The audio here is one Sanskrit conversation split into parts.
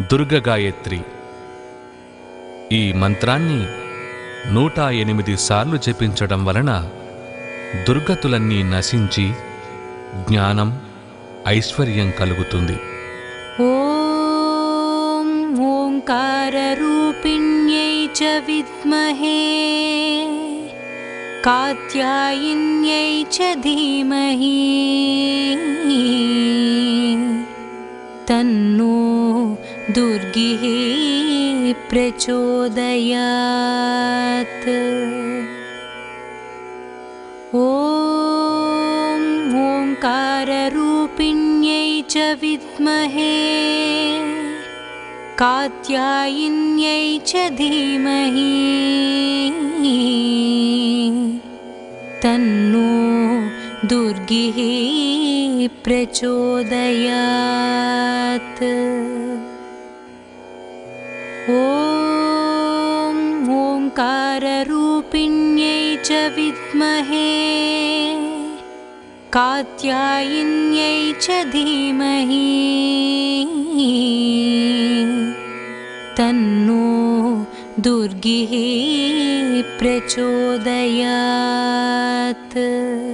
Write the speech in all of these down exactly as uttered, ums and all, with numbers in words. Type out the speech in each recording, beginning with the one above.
దుర్గ గాయత్రి. ఈ మంత్రాన్ని నూట ఎనిమిది సార్లు జపించడం వలన దుర్గతులన్నీ నశించి జ్ఞానం, ఐశ్వర్యం కలుగుతుంది. ఓం ఓంకార రూపిణ్యై చ విద్మహే కాత్యాయిన్యై చ ధీమహి తన్నో దుర్గిః ప్రచోదయాత్. ఓం ఓంకార రూపిణ్యై చ విద్మహే కాత్యాయిన్యై చ ధీమహి తన్నో దుర్గిః ప్రచోదయాత్. ఓం ఓంకార రూపిణ్యై చ విద్మహే కాత్యాయిన్యై చ ధీమహి తన్నో దుర్గిః ప్రచోదయాత్.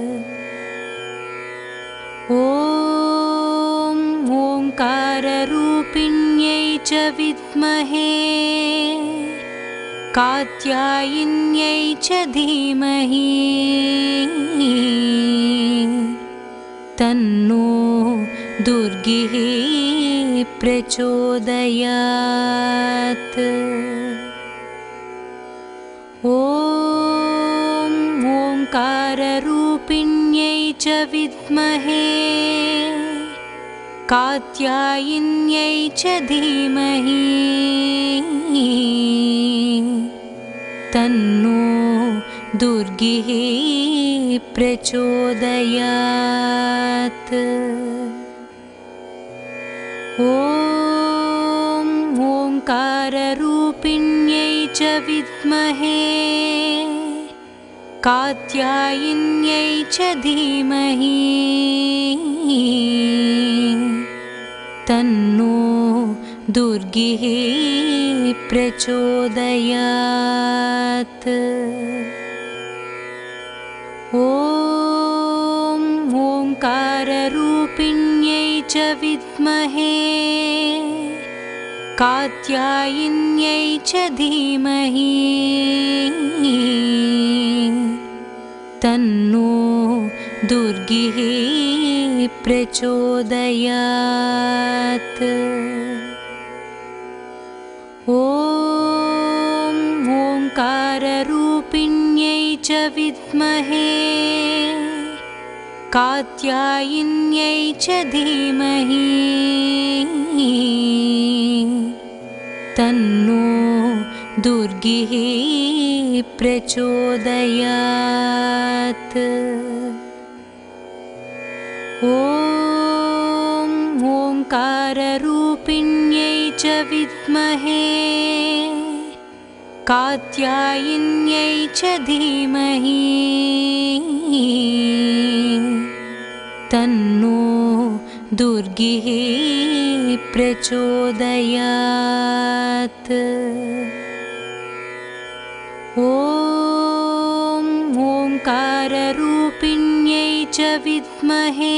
ఓం ఓంకార రూపిణ్యై చ విద్మహే కాత్యాయిన్యై చ ధీమహి తన్నో దుర్గిః ప్రచోదయాత్. ఓం ఓంకార రూపిణ్యై చ విద్మహే కాత్యాయిన్యై చ ధీమహి తన్నో దుర్గిః ప్రచోదయాత్. ఓం ఓంకార రూపిణ్యై చ విద్మహే కాత్యాయిన్యై చ ధీమహి తన్నో దుర్గిః ప్రచోదయాత్. ఓం ఓంకార రూపిణ్యై చ విద్మహే కాత్యాయిన్యై చ ధీమహి తన్నో దుర్గిః ప్రచోదయాత్. ఓం ఓంకార రూపిణ్యై చ విద్మహే కాత్యాయిన్యై చ ధీమహి తన్నో దుర్గిః ప్రచోదయాత్. ఓం ఓంకార రూపిణ్యై చ విద్మహే కాత్యాయిన్యై చ ధీమహి తన్నో దుర్గిః ప్రచోదయాత్. ఓం ఓంకార రూపిణ్యై చ విద్మహే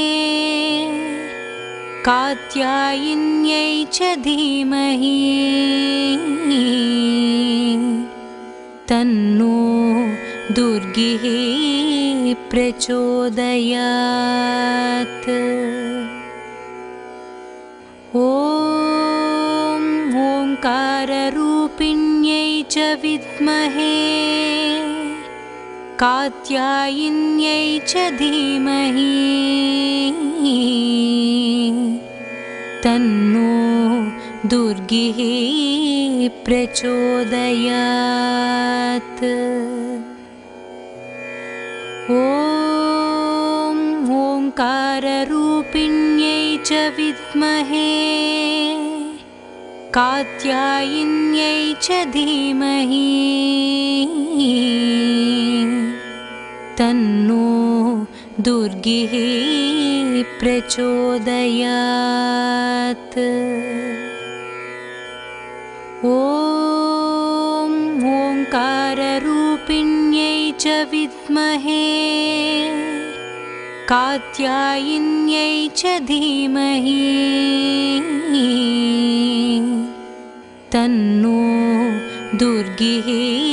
కాత్యాయిన్యై చ ధీమహి తన్నో దుర్గిః ప్రచోదయాత్. ఓం ఓంకార రూపిణ్యై చ విద్మహే కాత్యాయిన్యై చ ధీమహి తన్నో దుర్గిః ప్రచోదయాత్. ఓం ఓంకార రూపిణ్యై చ విద్మహే కాత్యాయిన్యై చ ధీమహి తన్నో దుర్గిః ప్రచోదయాత్. ॐ ओङ्काररूपिण्यै च विद्महे कात्यायिन्यै च धीमहि तन्नो दुर्गिः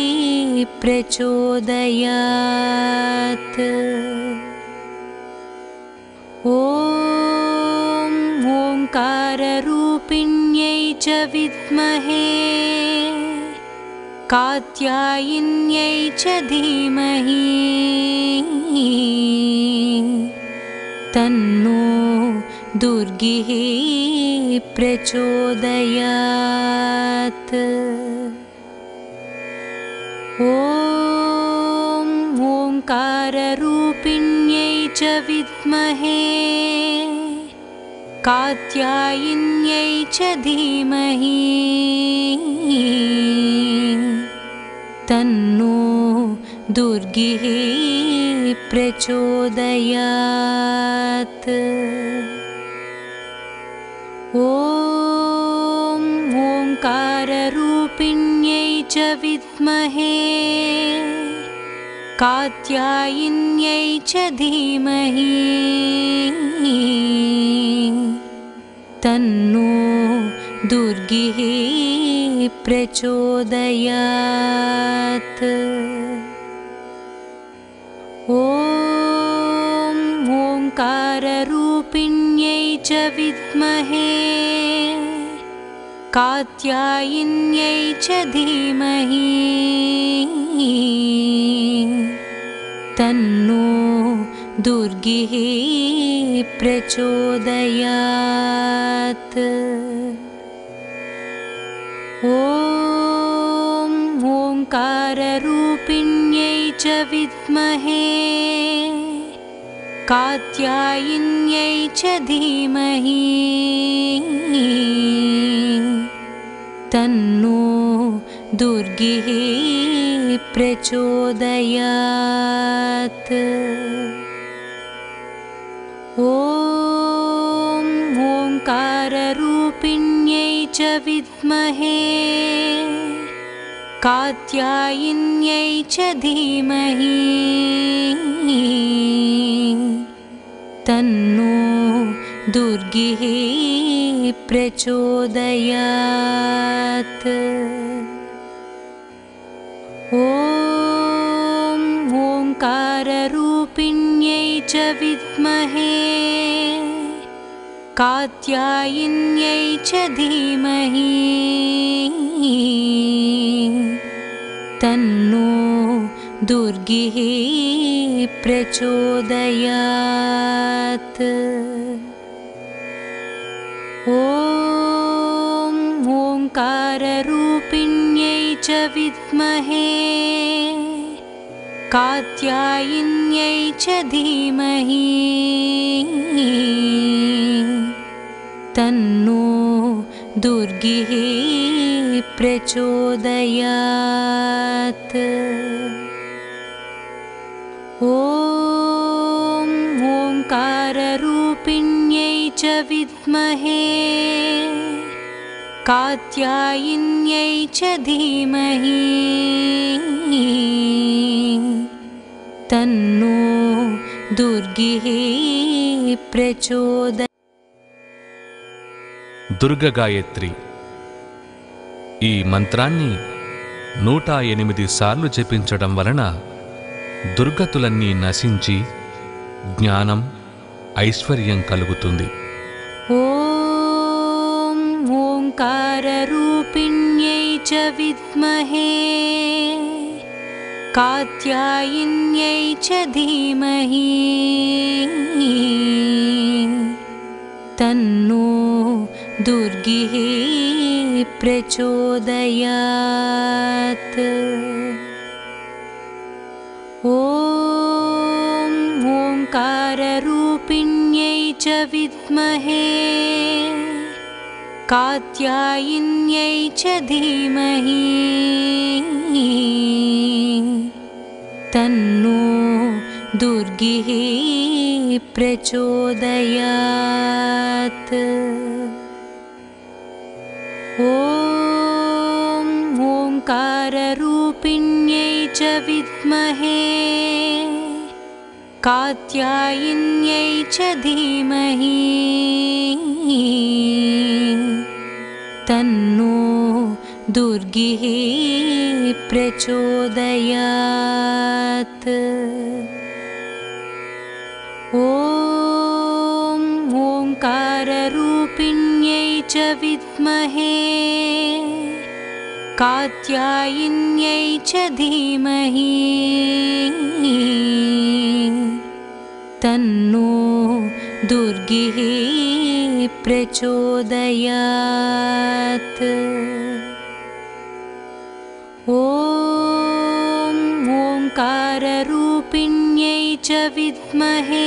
प्रचोदयात्। ॐ ओङ्काररूपिण्यै च विद्महे कात्यायिन्यै च धीमहि तन्नो दुर्गिः प्रचोदयात्। ॐ ओङ्काररूपिण्यै च विद्महे कात्यायिन्यै च धीमहि तन्नो दुर्गिः प्रचोदयात्। ॐ ओङ्काररूपिण्यै च विद्महे कात्यायिन्यै च धीमहि तन्नो दुर्गिः प्रचोदयात्। ॐ ओङ्काररूपिण्यै च विद्महे कात्यायिन्यै च धीमहि तन्नो दुर्गिः प्रचोदयात्। ॐ ओङ्काररूपिण्यै च विद्महे कात्यायिन्यै च धीमहि तन्नो दुर्गिः प्रचोदयात्। ॐ ओङ्काररूपिण्यै च विद्महे कात्यायिन्यै च धीमहि तन्नो दुर्गिः प्रचोदयात्। ॐ ओङ्काररूपिण्यै च विद्महे कात्यायिन्यै च धीमहि तन्नो दुर्गिः प्रचोदयात्। ॐ ओङ्काररूपिण्यै च विद्महे कात्यायिन्यै च धीमहि तन्नो दुर्गिः प्रचोदयात्। ॐ ओङ्काररूपिण्यै च विद्महे कात्यायिन्यै च धीमहि तन्नो दुर्गिः प्रचोदयात्। దుర్గ గాయత్రి. ఈ మంత్రాన్ని నూట ఎనిమిది సార్లు జపించడం వలన దుర్గతులన్నీ నశించి జ్ఞానం, ఐశ్వర్యం కలుగుతుంది. ఓం ఓంకారరూపిణ్యై చ విద్మహే కాత్యాయిన్యై చ ధీమహి తన్నో దుర్గిః ప్రచోదయాత్. ఓం ఓంకారరూపిణ్యై చ విద్మహే కాత్యాయిన్యై చ ధీమహి తన్నో దుర్గిః ప్రచోదయాత్. ఓం ओङ्काररूपिण्यै च विद्महे कात्यायिन्यै च धीमहि तन्नो दुर्गिः प्रचोदयात्। ॐ ओङ्काररूपिण्यै च विद्महे कात्यायिन्यै च धीमहि तन्नो दुर्गिः प्रचोदयात्। ॐ ओङ्काररूपिण्यै च विद्महे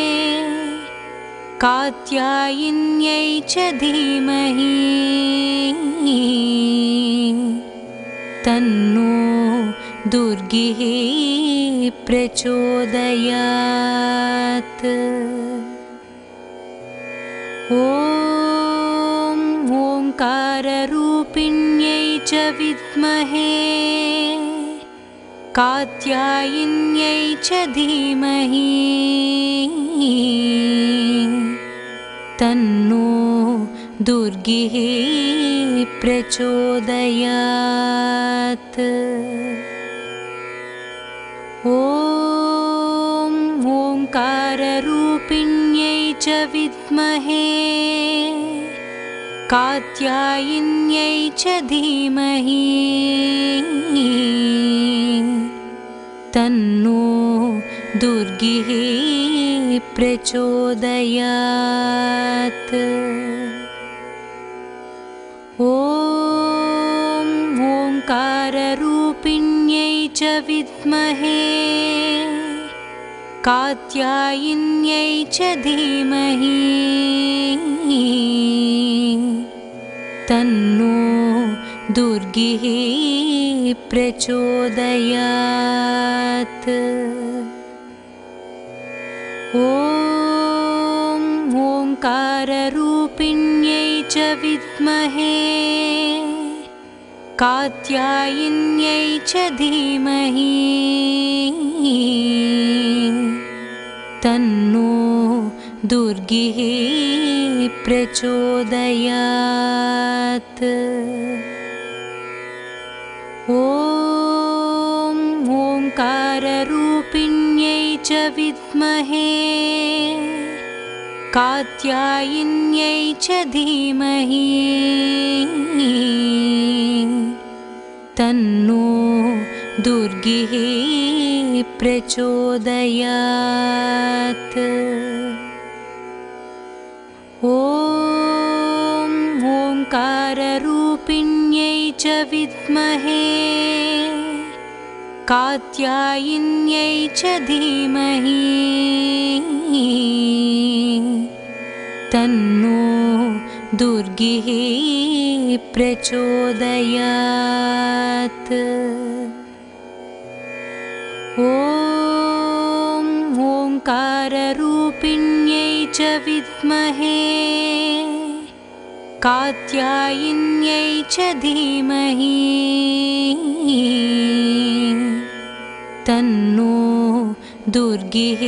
कात्यायिन्यै च धीमहि तन्नो दुर्गिः प्रचोदयात्। ॐ ओङ्काररूपिण्यै च विद्महे कात्यायिन्यै च धीमहि तन्नो दुर्गिः प्रचोदयात्। ॐ ओङ्काररूपिण्यै च विद्महे कात्यायिन्यै च धीमहि तन्नो दुर्गिः प्रचोदयात्। ॐ ओङ्काररूपिण्यै च विद्महे कात्यायिन्यै च धीमहि तन्नो दुर्गिः प्रचोदयात्। ॐ ओङ्काररूपिण्यै च विद्महे कात्यायिन्यै च धीमहि तन्नो दुर्गिः प्रचोदयात्। ॐ ओङ्काररूपिण्यै च विद्महे कात्यायिन्यै च धीमहि तन्नो दुर्गिः प्रचोदयात्। ॐ ओङ्काररूपिण्यै च विद्महे कात्यायिन्यै च धीमहि तन्नो दुर्गिः प्रचोदयात्। ॐ ओङ्काररूपिण्यै च विद्महे कात्यायिन्यै च धीमहि तन्नो दुर्गिः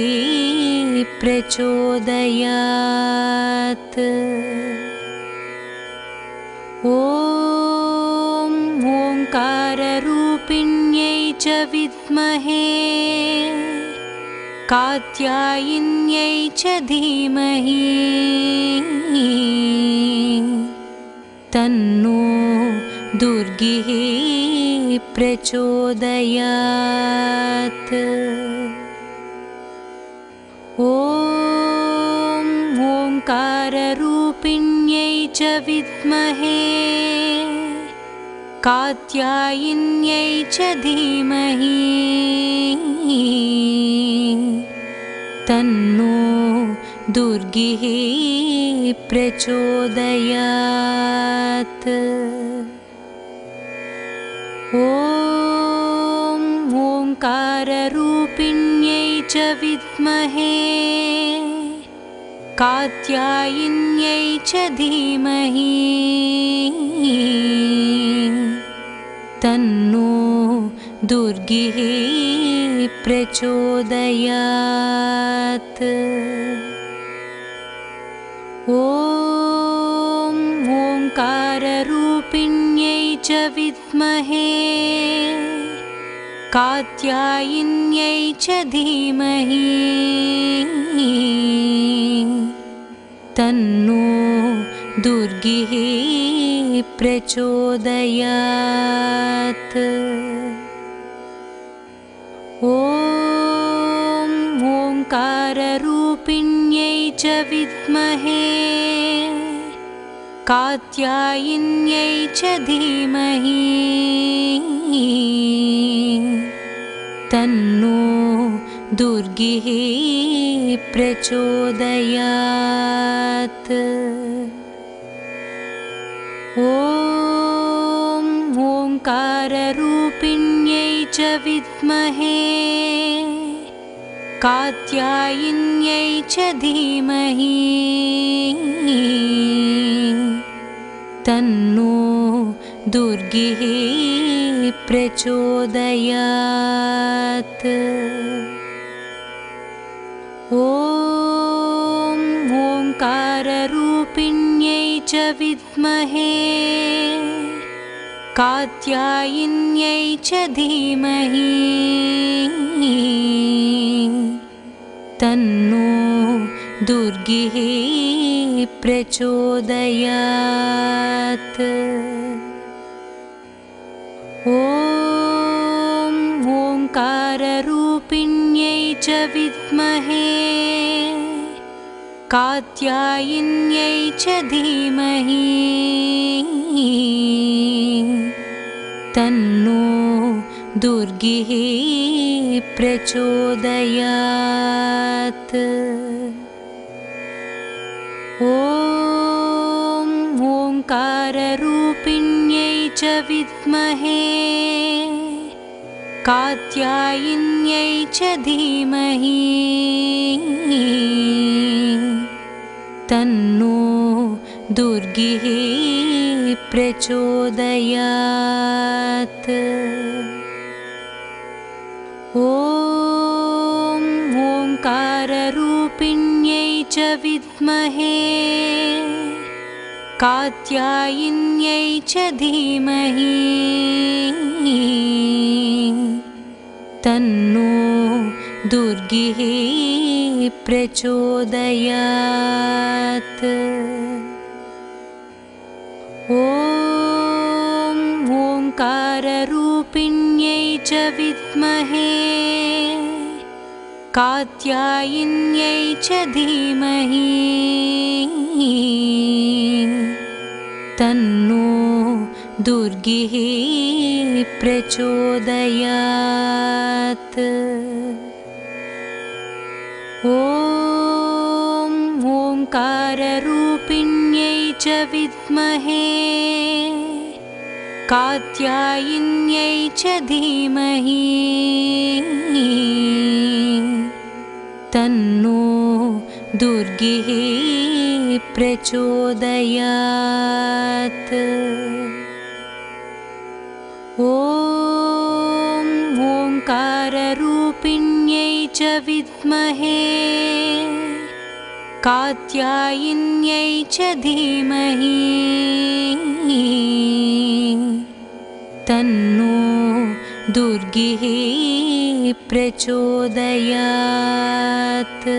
प्रचोदयात्। ॐ ओङ्काररूपिण्यै च विद्महे कात्यायिन्यै च धीमहि तन्नो दुर्गिः प्रचोदयात्। ॐ ओङ्काररूपिण्यै च विद्महे कात्यायिन्यै च धीमहि तन्नो दुर्गिः प्रचोदयात्। ॐ ओङ्काररूपिण्यै च विद्महे कात्यायिन्यै च धीमहि तन्नो दुर्गिः प्रचोदयात्। ॐ ओंकाररूपिण्यै च विद्महे कात्यायिन्यै च धीमहि तन्नो दुर्गिः प्रचोदयात्। ॐ ओंकाररूपिण्यै च विद्महे कात्यायिन्यै च धीमहि तन्नो दुर्गिः प्रचोदयात्। ॐ ओंकाररूपिण्यै च विद्महे कात्यायिन्यै च धीमहि तन्नो दुर्गिः प्रचोदयात्। ॐ ओंकाररूपिण्यै च विद्महे कात्यायिन्यै च धीमहि तन्नो दुर्गिः प्रचोदयात्। ॐ ओंकाररूपिण्यै च विद्महे कात्यायिन्यै च धीमहि तन्नो दुर्गिः प्रचोदयात्। ॐ ओंकाररूपिण्यै च विद्महे कात्यायिन्यै च धीमहि तन्नो दुर्गिः प्रचोदयात्। ॐ ओंकाररूपिण्यै च विद्महे कात्यायिन्यै च धीमहि तन्नो दुर्गिः प्रचोदयात्। ॐ ओंकाररूपिण्यै च विद्महे कात्यायिन्यै च धीमहि तन्नो दुर्गिः प्रचोदयात्। ॐ ओंकाररूपिण्यै च विद्महे कात्यायिन्यै च धीमहि तन्नो दुर्गिः प्रचोदयात्। ॐ ओंकाररूपिण्यै च विद्महे कात्यायिन्यै च धीमहि तन्नो दुर्गिः प्रचोदयात्।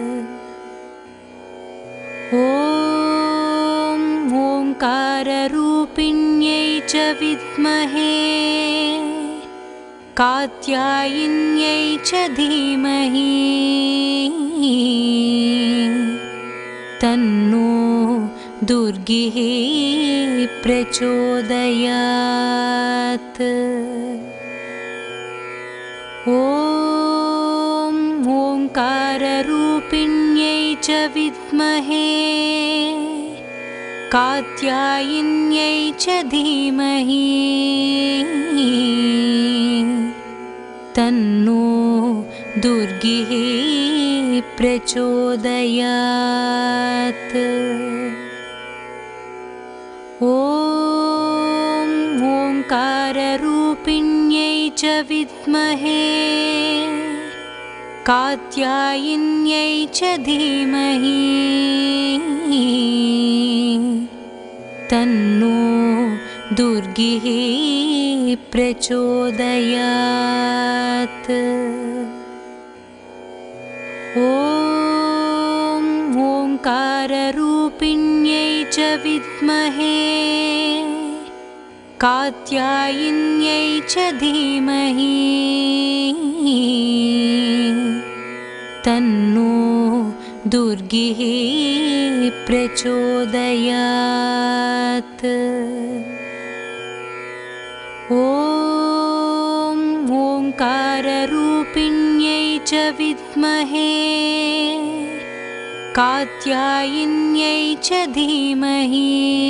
ॐ ओंकाररूपिण्यै च विद्महे कात्यायिन्यै च धीमहि तन्नो दुर्गिः प्रचोदयात्। ॐ ओंकाररूपिण्यै च विद्महे कात्यायिन्यै च धीमहि तन्नो दुर्गिः प्रचोदयात्। ॐ ओंकाररूपिण्यै ओङ्काररूपिण्यै च विद्महे कात्यायिन्यै च धीमहि तन्नो दुर्गिः प्रचोदयात्। ॐ ओङ्काररूपिण्यै च विद्महे कात्यायिन्यै च धीमहि तन्नो दुर्गिः प्रचोदयात्। ॐ ओङ्काररूपिण्यै च विद्महे कात्यायिन्यै च धीमहि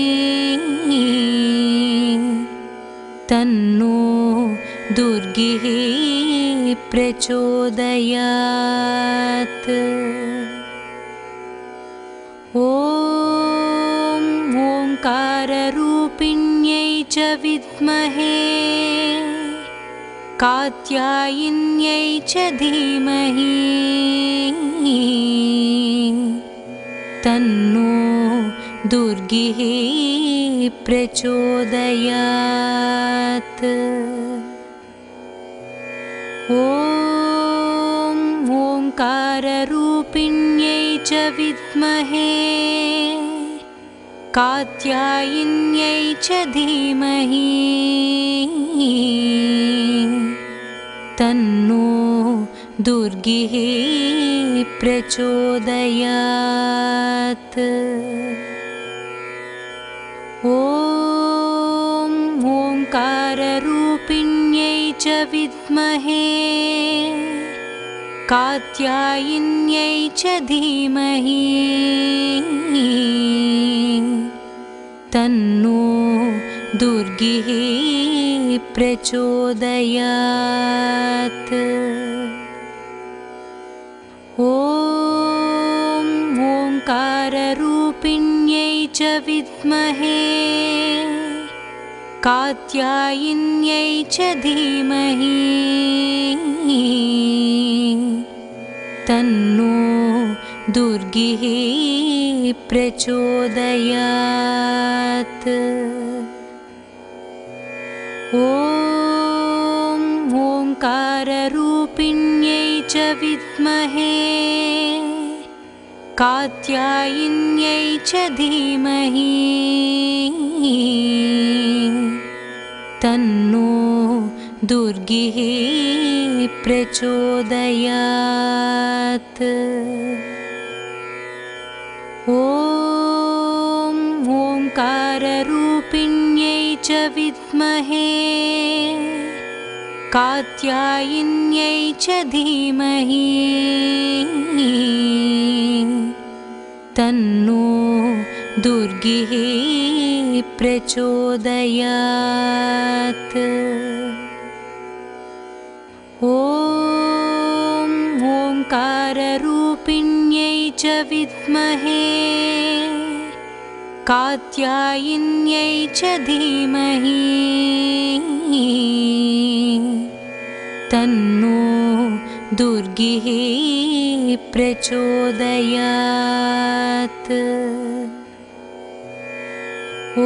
तन्नो दुर्गिः प्रचोदयात्। ॐ ओङ्काररूपिण्यै च विद्महे कात्यायिन्यै च धीमहि तन्नो दुर्गिः प्रचोदयात्। ॐ ओङ्काररूपिण्यै च विद्महे कात्यायिन्यै च धीमहि तन्नो दुर्गिः प्रचोदयात्। ॐ ओङ्काररूपिण्यै च विद्महे कात्यायिन्यै च धीमहि तन्नो दुर्गिः प्रचोदयात्। ॐ ओङ्काररूपिण्यै च विद्महे कात्यायिन्यै च धीमहि तन्नो दुर्गिः प्रचोदयात्। ॐ ओङ्काररूपिण्यै च विद्महे कात्यायिन्यै च धीमहि तन्नो दुर्गिः प्रचोदयात्। ॐ ओङ्काररूपिण्यै च विद्महे कात्यायिन्यै च धीमहि तन्नो दुर्गिः प्रचोदयात्। ॐ ओङ्काररूपिण्यै च विद्महे कात्यायिन्यै च धीमहि तन्नो दुर्गिः प्रचोदयात्। ॐ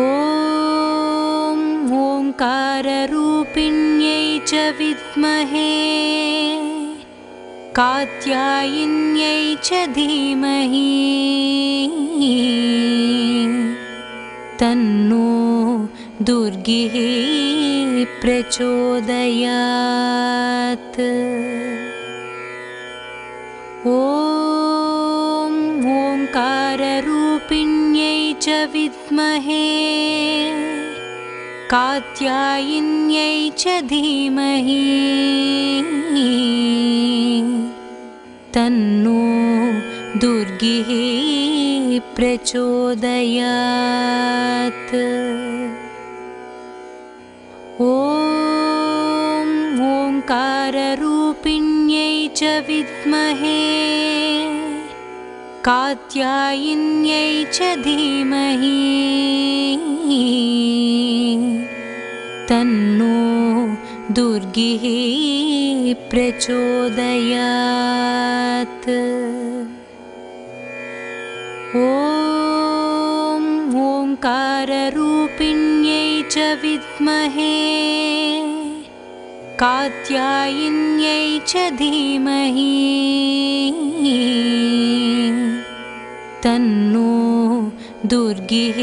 ओङ्काररूपिण्यै च विद्महे कात्यायिन्यै च धीमहि तन्नो दुर्गिः प्रचोदयात्। ॐ ओङ्काररूपिण्यै च विद्महे कात्यायिन्यै च धीमहि तन्नो दुर्गिः प्रचोदयात्। ॐ ओङ्काररूपिण्यै च विद्महे कात्यायिन्यै च धीमहि तन्नो दुर्गिः प्रचोदयात्। ॐ ओंकाररूपिण्यै च विद्महे कात्यायिन्यै च धीमहि तन्नो दुर्गिः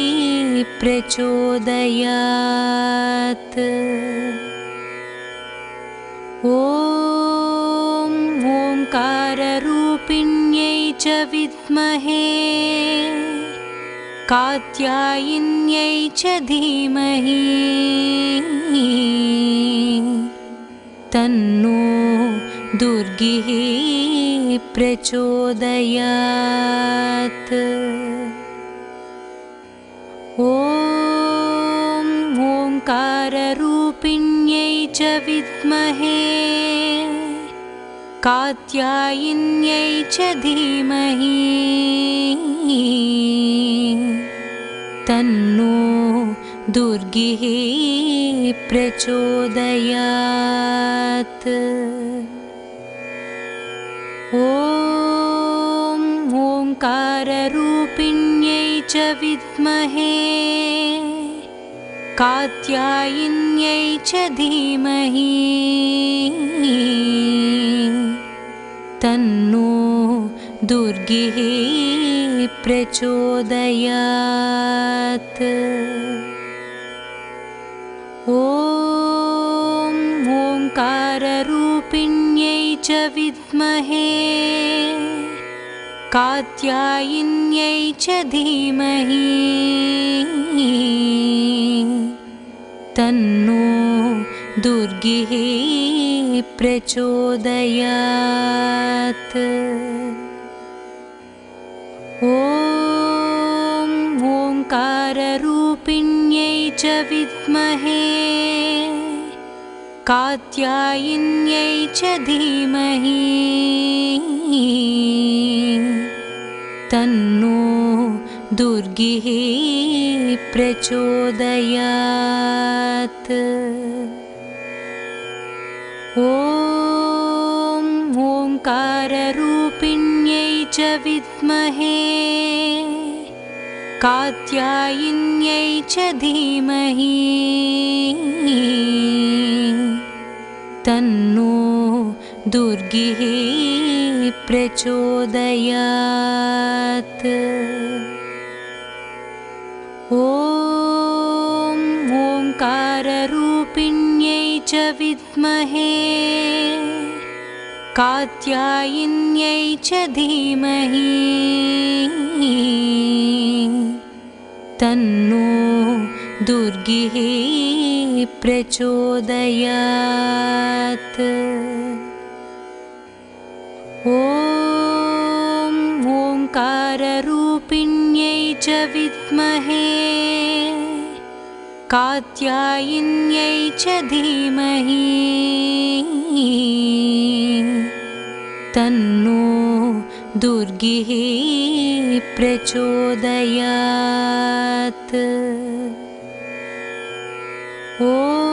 प्रचोदयात्। ॐ ओंकाररूपिण्यै च विद्महे कात्यायिन्यै च धीमहि तन्नो दुर्गिः प्रचोदयात्। ॐ ओंकाररूपिण्यै च विद्महे कात्यायिन्यै च धीमहि तन्नो दुर्गिः प्रचोदयात्। ॐ ओंकाररूपिण्यै च विद्महे कात्यायिन्यै च धीमहि तन्नो दुर्गिः प्रचोदयात्। ॐ ओंकाररूपिण्यै च विद्महे कात्यायिन्यै च धीमहि तन्नो दुर्गिः प्रचोदयात्। ॐ ओंकाररूपिण्यै च विद्महे कात्यायिन्यै च धीमहि तन्नो दुर्गिः प्रचोदयात्। ॐ ओंकाररूपिण्यै च विद्महे कात्यायिन्यै च धीमहि तन्नो दुर्गिः प्रचोदयात्। ॐ ओंकाररूपिण्यै च विद्महे कात्यायिन्यै च धीमहि तन्नो दुर्गिः प्रचोदयात्। ॐ ओंकाररूपिण्यै च विद्महे कात्यायिन्यै च धीमहि तन्नो दुर्गिः प्रचोदयात्। ॐ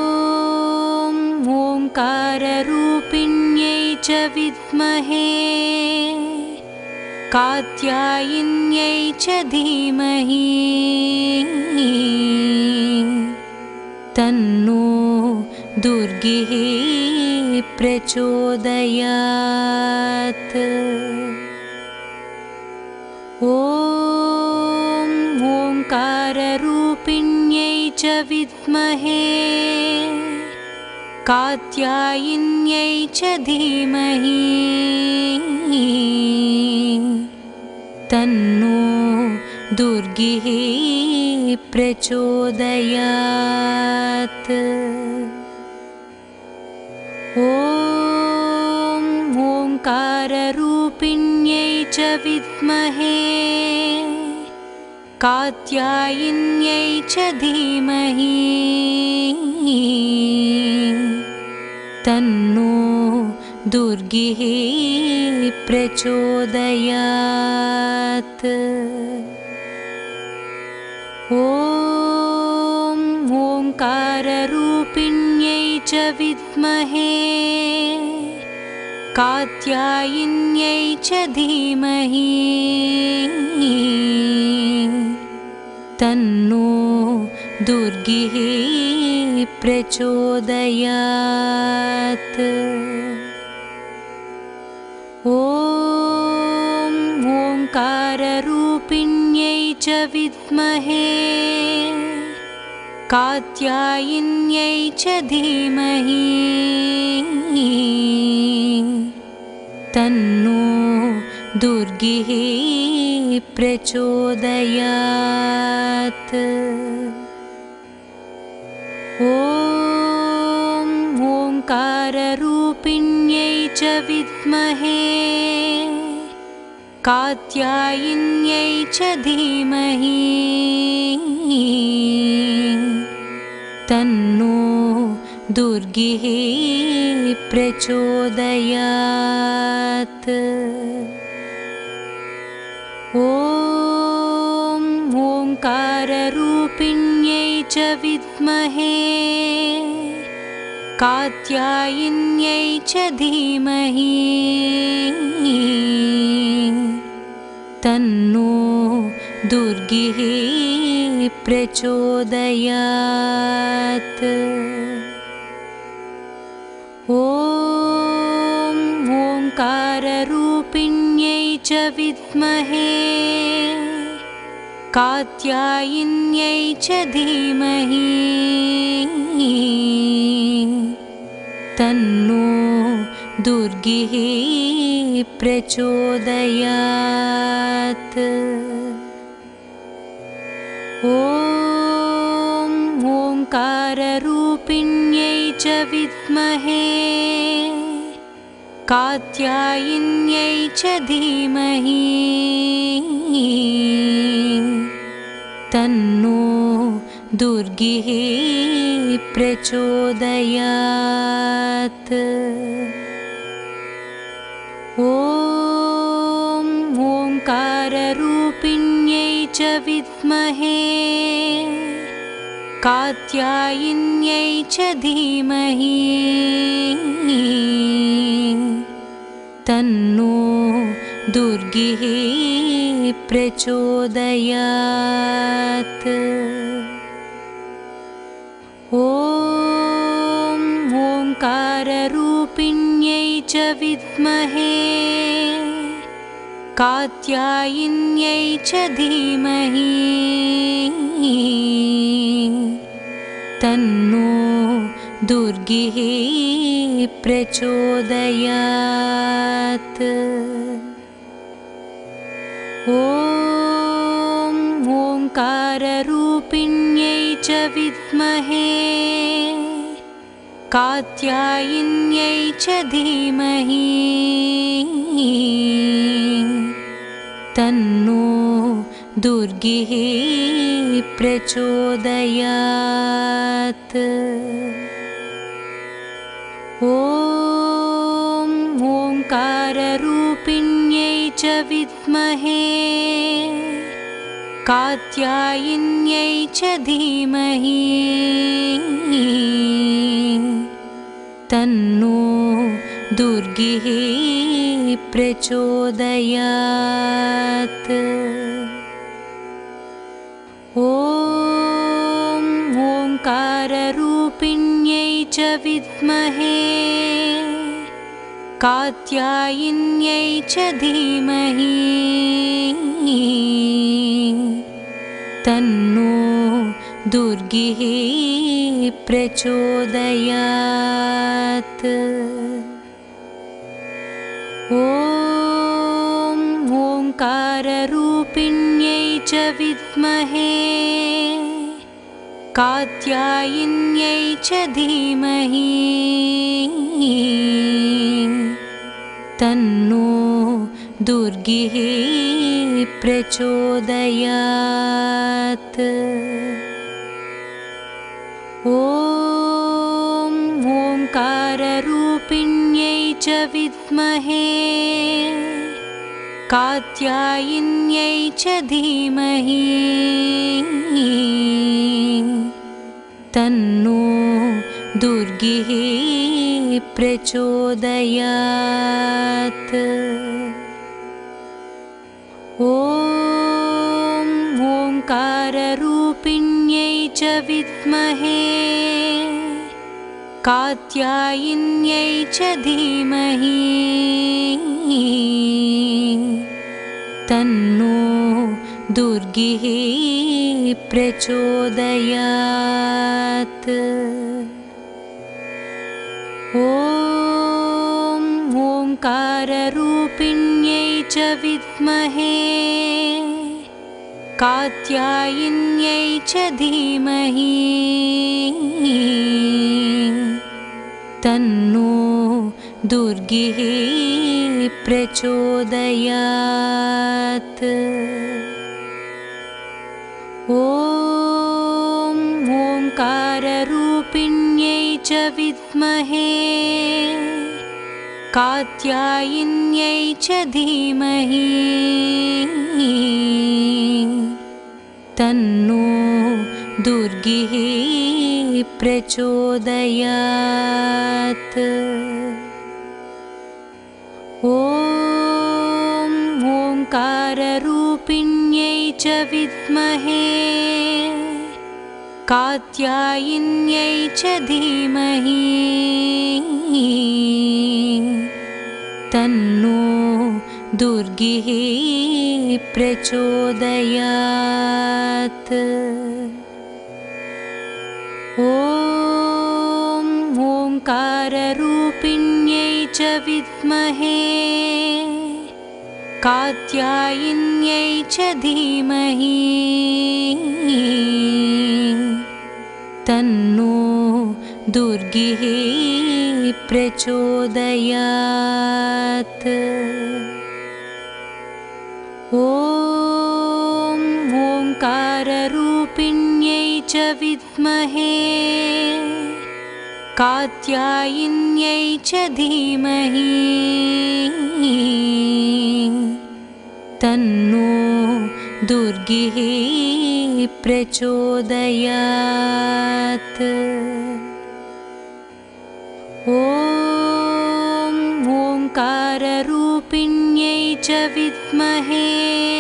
ओंकाररूपिण्यै च विद्महे कात्यायिन्यै च धीमहि तन्नो दुर्गिः प्रचोदयात्। ॐ ओंकाररूपिण्यै च विद्महे कात्यायिन्यै च धीमहि तन्नो दुर्गिः प्रचोदयात्। ॐ ओंकाररूपिण्यै च विद्महे कात्यायिन्यै च धीमहि तन्नो दुर्गिः प्रचोदयात्। ॐ ओंकाररूपिण्यै च च विद्महे कात्यायिन्यै च धीमहि तन्नो दुर्गिः प्रचोदयात्। ॐ ओंकाररूपिण्यै च विद्महे कात्यायिन्यै च धीमहि तन्नो दुर्गिः प्रचोदयात्। ॐ ओंकाररूपिण्यै च विद्महे कात्यायिन्यै च धीमहि तन्नो दुर्गिः प्रचोदयात्। ॐ ओंकाररूपिण्यै च विद्महे कात्यायिन्यै च धीमहि तन्नो दुर्गिः प्रचोदयात्। ॐ ओंकाररूपिण्यै च विद्महे कात्यायिन्यै च धीमहि तन्नो दुर्गिः प्रचोदयात्। ॐ ओंकाररूपिण्यै च विद्महे कात्यायिन्यै च धीमहि तन्नो दुर्गिः प्रचोदयात्। ॐ ओंकाररूपिण्यै च विद्महे कात्यायिन्यै च धीमहि तन्नो दुर्गिः प्रचोदयात्। ॐ ओंकाररूपिण्यै च विद्महे कात्यायिन्यै च धीमहि तन्नो दुर्गिः प्रचोदयात्। ॐ ओंकाररूपिण्यै च विद्महे कात्यायिन्यै च धीमहि तन्नो दुर्गिः प्रचोदयात्। ॐ ओंकाररूपिण्यै च विद्महे कात्यायिन्यै च धीमहि तन्नो दुर्गिः प्रचोदयात्। ॐ ओंकाररूपिण्यै च विद्महे कात्यायिन्यै च धीमहि तन्नो दुर्गिः प्रचोदयात्। ॐ ओंकाररूपिण्यै च विद्महे कात्यायिन्यै च धीमहि तन्नो दुर्गिः प्रचोदयात्। ॐ ओंकाररूपिण्यै च विद्महे कात्यायिन्यै च धीमहि तन्नो दुर्गिः दुर्गिः प्रचोदयात्। ॐ ओंकाररूपिण्यै च विद्महे कात्यायिन्यै च धीमहि तन्नो दुर्गिः प्रचोदयात्। ॐ ओंकाररूपिण्यै च विद्महे कात्यायिन्यै च धीमहि तन्नो दुर्गिः प्रचोदयात्। ॐ ओंकाररूपिण्यै च विद्महे कात्यायिन्यै च धीमहि तन्नो दुर्गिः प्रचोदयात्। ॐ ओंकाररूपिण्यै च विद्महे कात्यायिन्यै च धीमहि तन्नो दुर्गिः प्रचोदयात्। ॐ ओंकाररूपिण्यै च विद्महे कात्यायिन्यै च धीमहि तन्नो दुर्गिः प्रचोदयात्। ॐ ओंकाररूपिण्यै च विद्महे कात्यायिन्यै च धीमहि तन्नो दुर्गिः प्रचोदयात्। ॐ ओंकाररूपिण्यै च विद्महे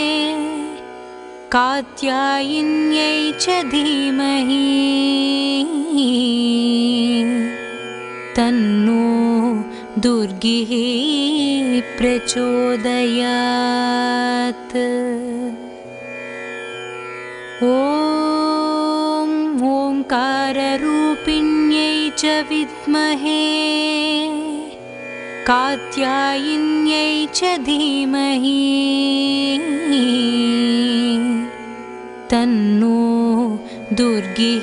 कात्यायिन्यै च धीमहि तन्नो दुर्गिः प्रचोदयात्। ॐ ओंकाररूपिण्यै च विद्महे कात्यायिन्यै च धीमहि तन्नो दुर्गिः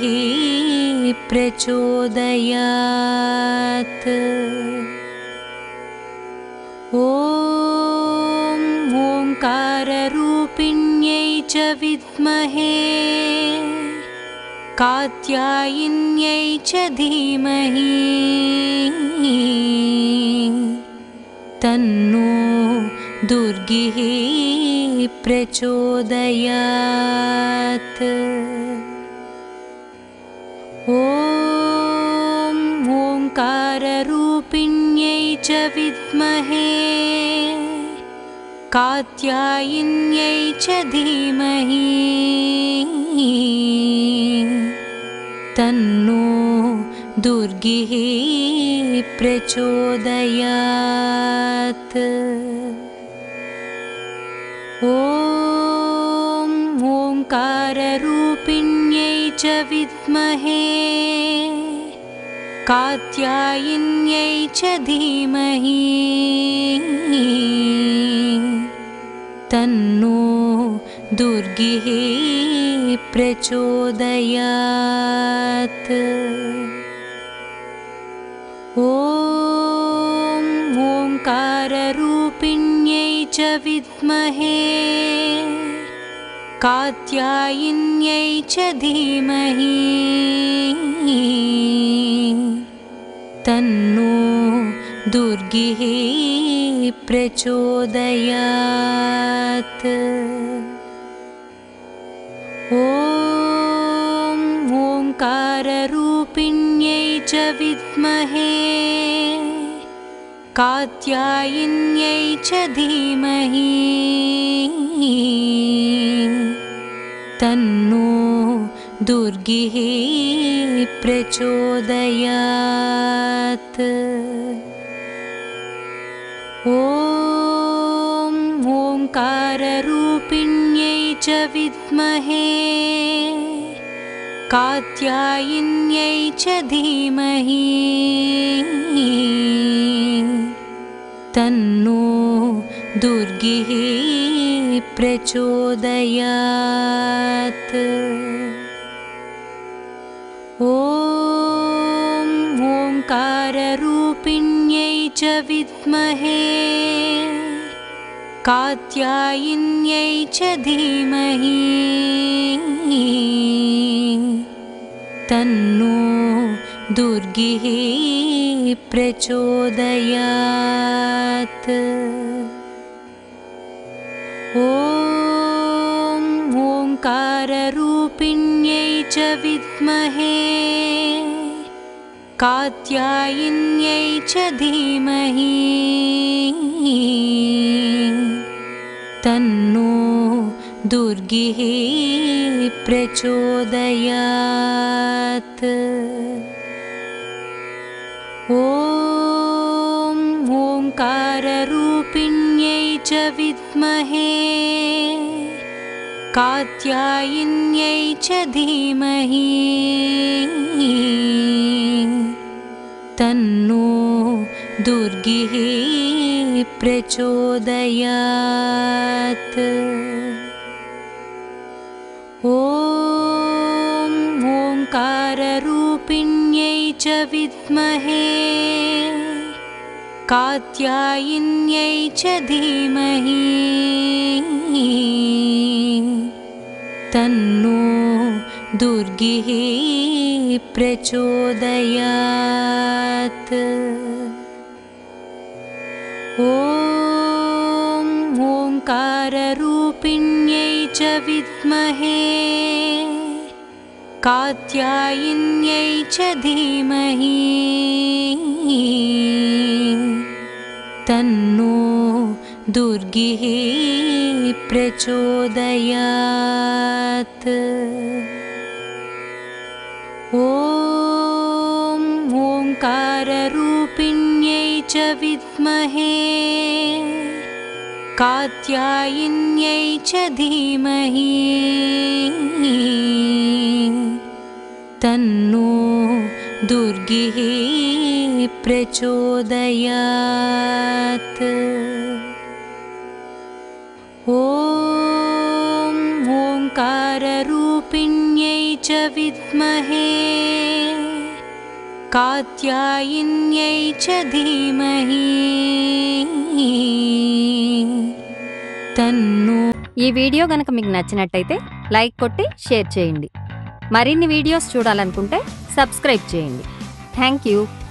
प्रचोदयात्। ॐ ओंकाररूपिण्यै च विद्महे कात्यायिन्यै च धीमहि तन्नो दुर्गिः प्रचोदयात्। ॐ ओंकाररूपिण्यै च विद्महे कात्यायिन्यै च धीमहि तन्नो दुर्गिः प्रचोदयात्। ॐ ओंकाररूपिण्यै च विद्महे कात्यायिन्यै च धीमहि तन्नो दुर्गिः प्रचोदयात्। ॐ ओंकाररूपिण्यै च विद्महे कात्यायिन्यै च धीमहि तन्नो दुर्गिः प्रचोदयात्। ॐ ओंकाररूपिण्यै कात्यायिन्यै च विद्महे कात्यायिन्यै च धीमहि तन्नो दुर्गिः प्रचोदयात्। ॐ ओंकाररूपिण्यै च विद्महे कात्यायिन्यै च धीमहि तन्नो दुर्गिः प्रचोदयात्। ॐ ओंकाररूपिण्यै च विद्महे कात्यायिन्यै च धीमहि तन्नो दुर्गिः प्रचोदयात्। ॐ ओंकाररूपिण्यै च विद्महे कात्यायिन्यै च धीमहि तन्नो दुर्गिः प्रचोदयात्। ॐ ओंकाररूपिण्यै च विद्महे कात्यायिन्यै च धीमहि तन्नो दुर्गिः प्रचोदयात्। ॐ ओंकाररूपिण्यै च विद्महे कात्यायिन्यै च धीमहि तन्नो दुर्गिः प्रचोदयात्। ॐ ओंकाररूपिण्यै च विद्महे कात्यायिन्यै च धीमहि तन्नो दुर्गिः प्रचोदयात्। ॐ ओंकाररूपिण्यै च विद्महे कात्यायिन्यै च धीमहि तन्नो दुर्गिः प्रचोदयात्। ॐ ओंकाररूपिण्यै च विद्महे कात्यायिन्यै च धीमहि तन्नो। ఈ వీడియో గనుక మీకు నచ్చినట్టయితే లైక్ కొట్టి షేర్ చేయండి. మరిన్ని వీడియోస్ చూడాలనుకుంటే సబ్స్క్రైబ్ చేయండి. Thank you.